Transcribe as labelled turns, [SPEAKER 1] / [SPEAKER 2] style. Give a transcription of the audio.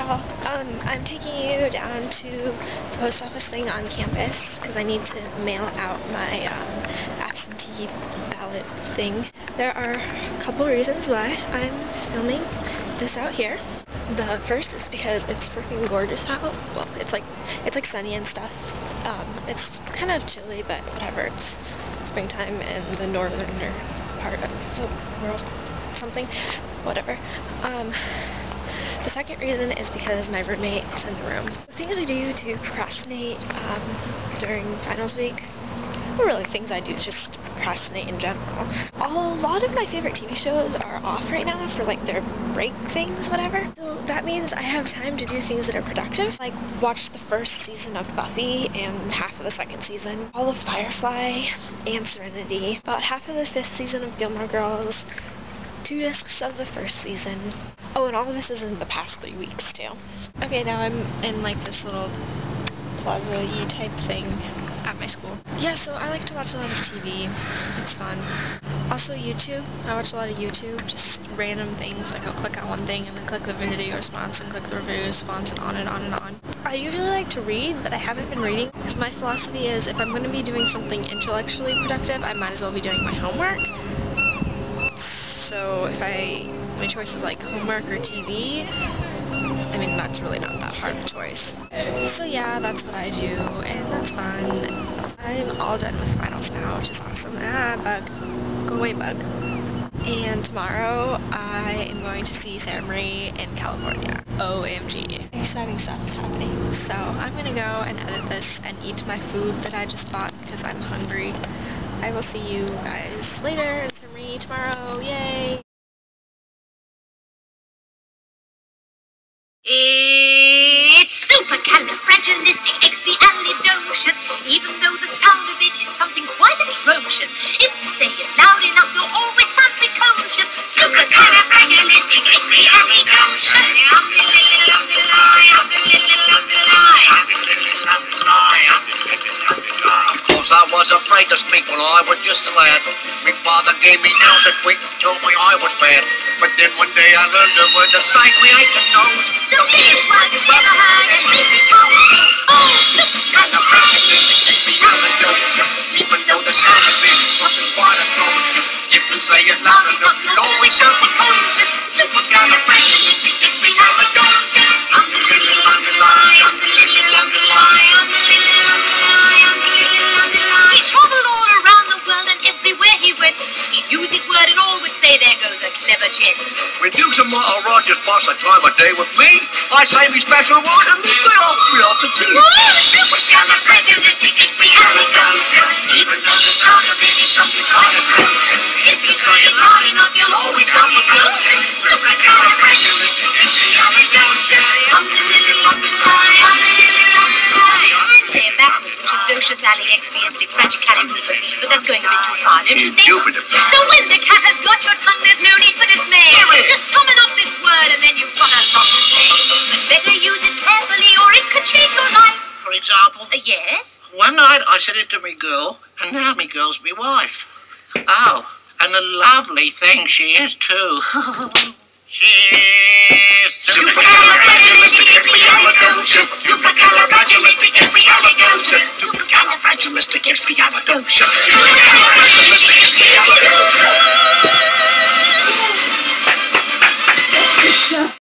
[SPEAKER 1] y'all. I'm taking you down to the post office thing on campus because I need to mail out my absentee ballot thing. There are a couple reasons why I'm filming this out here. The first is because it's freaking gorgeous out. Well, it's like sunny and stuff. It's kind of chilly, but whatever. It's springtime in the northern part of the world. Something, whatever. The second reason is because my roommate is in the room. The things I do to procrastinate during finals week, or really things I do just procrastinate in general. A lot of my favorite TV shows are off right now for like their break things, whatever. So that means I have time to do things that are productive, like watch the first season of Buffy and half of the second season, all of Firefly and Serenity, about half of the 5th season of Gilmore Girls, 2 discs of the 1st season. Oh, and all of this is in the past 3 weeks, too. Okay, now I'm in, like, this little plaza-y type thing at my school. Yeah, so I like to watch a lot of TV. It's fun. Also, YouTube. I watch a lot of YouTube, just random things. Like, I'll click on one thing, and then click the video response, and click the video response, and on and on and on. I usually like to read, but I haven't been reading, because my philosophy is, if I'm going to be doing something intellectually productive, I might as well be doing my homework. So if my choice is like homework or TV, I mean, that's really not that hard of a choice. So yeah, that's what I do, and that's fun. I'm all done with finals now, which is awesome. Ah, bug. Go away, bug. And tomorrow, I am going to see Sarah Marie in California. OMG. Exciting stuff is happening. So I'm gonna go and edit this and eat my food that I just bought because I'm hungry. I will see you guys later. Sarah Marie tomorrow. Yay!
[SPEAKER 2] It's supercalifragilisticexpialidocious, even though the sound of it is something quite atrocious. If you say it loud enough, you'll always sound precocious. Supercalifragilisticexpialidocious.
[SPEAKER 3] Because I was afraid to speak when I was just a lad. My father gave me nails and quick told me I was bad. But then one day I learned the word to say create the nose.
[SPEAKER 2] The biggest word you've ever heard, and this is how it goes. Oh, supercalifragilisticexpialidocious.
[SPEAKER 3] Even though the sound of it is something quite atrocious. If you say it loud enough, you'll always sound precocious.
[SPEAKER 2] Supercalifragilisticexpialidocious. He traveled all around the world, and everywhere he went, he'd use his word and all would say, there goes a clever gent.
[SPEAKER 3] When Dukes and Martha Rogers pass a time of day with me, I say me special word and they ask me out to tea.
[SPEAKER 2] Supercalifragilisticexpialidocious. Even though the sound of it is something quite atrocious. If you say it loud enough, you'll always sound precocious. I'd say it backwards, which is docious, alliexpiastic, fragicalifragilus, but that's going a bit too far, don't you think? So when the cat has got your tongue, there's no need for dismay. Just summon up this word and then you've got a lot to say. But better use it carefully or it could change your life.
[SPEAKER 3] For example,
[SPEAKER 2] Yes?
[SPEAKER 3] one night I said it to me girl, and now me girl's me wife. Oh, and a lovely thing she is too. She's
[SPEAKER 2] supercalifragilisticexpialidocious. Supercalifragilisticexpialidocious.
[SPEAKER 3] Supercalifragilisticexpialidocious.
[SPEAKER 2] Supercalifragilisticexpialidocious.